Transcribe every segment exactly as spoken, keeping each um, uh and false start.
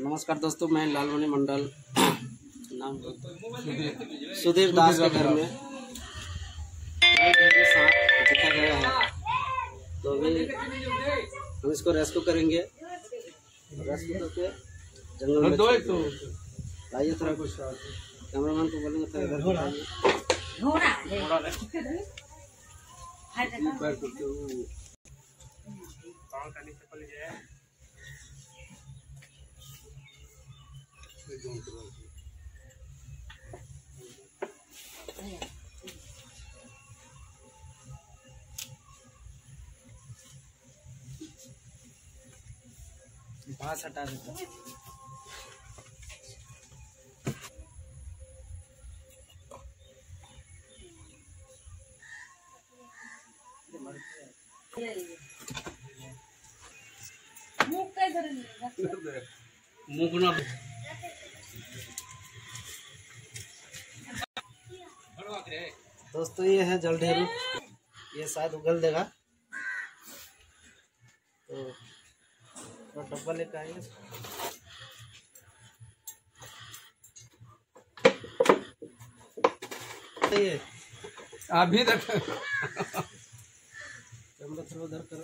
नमस्कार दोस्तों, मैं लालमणि मंडल नाम सुधीर दास के घर में सांप दिखा गया है। तो अभी हम इसको रेस्क्यू करेंगे। रेस्क्यू करके जंगल में लाइए। थोड़ा कुछ कैमरामैन को बोलेंगे थोड़ा बांस हटा देता। दोस्तों ये है जलढेरू, ये शायद उगल देगा तो थोड़ा डब्बा लेकर आएंगे। ये अभी तक कैमरा थोड़ा उधर करो।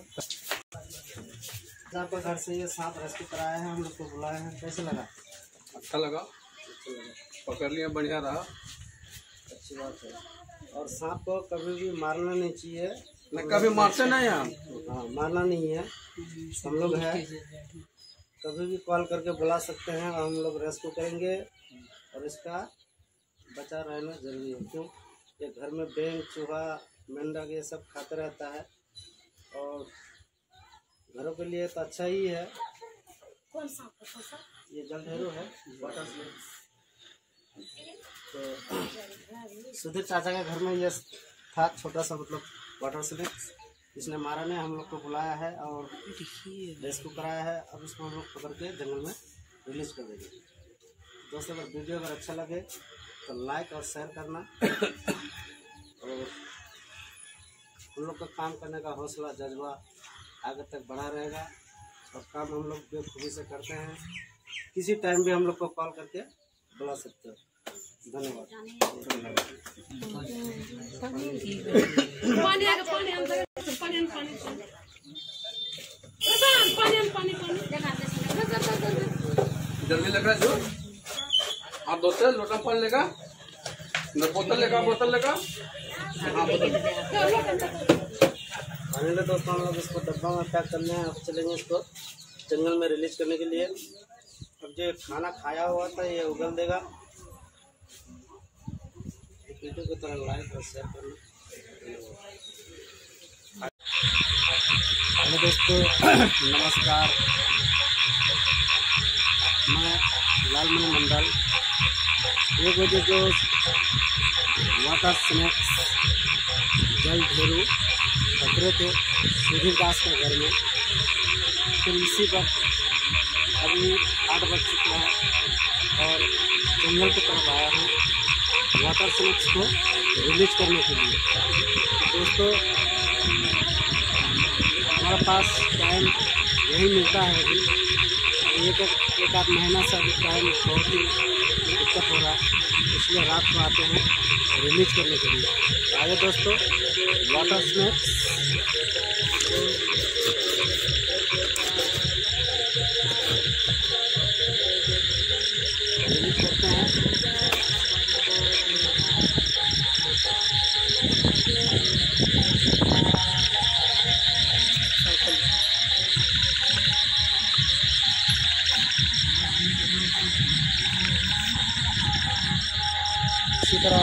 आपका घर से ये सांप रेस्क्यू कराया है, हम लोग को बुलाए हैं। कैसे लगा? अच्छा लगा, पकड़ लिया, बढ़िया रहा। अच्छी बात है। और सांप को कभी भी मारना नहीं चाहिए। न कभी मारते नहीं हम। हाँ, मारना नहीं है। हम लोग हैं, कभी भी कॉल करके बुला सकते हैं और हम लोग रेस्क्यू करेंगे। और इसका बचा रहना जरूरी है, क्यों ये घर में बेंग, चूहा, मेंढक ये सब खाते रहता है और घरों के लिए तो अच्छा ही है। कौन सा ये जलढेरू है, वाटर स्नेक। तो सुधीर चाचा के घर में ये था छोटा सा, मतलब वाटर स्नेक। इसने मारा नहीं, हम लोग को बुलाया है और रेस्क्यू कराया है। अब इसको हम लोग पकड़ के जंगल में रिलीज कर देंगे। दोस्तों, अगर वीडियो अगर अच्छा लगे तो लाइक और शेयर करना। और हम लोग का काम करने का हौसला, जज्बा आगे तक बढ़ा रहेगा और काम हम लोग बेखूबी से करते हैं। किसी टाइम भी हम लोग को कॉल करके बुला सकते हो। धन्यवाद। जल्दी लग रहा है जो आप दोस्त लोटा पानी लेगा, बोतल लेगा, बोतल लेगा। हाँ बोतल आने दे दोस्तों, हम लोग इसको डब्बा में पैक करने हैं। अब चलेंगे इसको जंगल में रिलीज करने के लिए। अब जो खाना खाया हुआ था ये उगल देगा। वीडियो को थोड़ा लाइक और शेयर करना। हेलो दोस्तों, नमस्कार। मैं लालमणि मंडल। एक बजे जो वाटर स्नेक्स जलढेरू पकड़े थे सुधीर दास के घर में, तो इसी पर अभी आठ बज चुका है और जंगल की तरफ आया हूँ वाटर स्नेक्स को रिलीज करने के लिए। दोस्तों, हमारे पास टाइम यही मिलता है अभी। एक एक आध महीना से अभी टाइम बहुत ही दिक्कत हो रहा है, इसलिए रात को आते हैं रिलीज करने के लिए। आइए दोस्तों, वाटर स्नेक्स रिलीज करते हैं। इसी तरह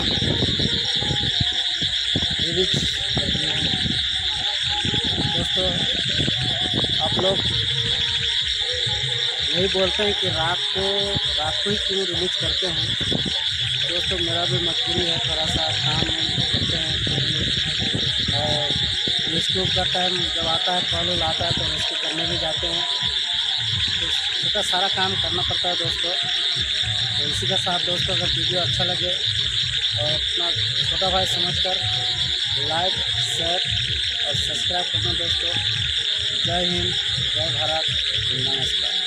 रिलीज करते हैं। दोस्तों, आप लोग यही बोलते हैं कि रात को रात को ही क्यों रिलीज करते हैं। दोस्तों, मेरा भी मजबूरी है, थोड़ा सा काम करते हैं और रेस्क्यू का टाइम जब आता है, कॉल आता है तो रेस्क्यू करने भी जाते हैं। तो इसका सारा काम करना पड़ता है दोस्तों। तो इसी का साथ दोस्तों, अगर वीडियो अच्छा लगे और अपना छोटा भाई समझकर लाइक, शेयर और सब्सक्राइब करना दोस्तों। जय हिंद, जय भारत, नमस्कार।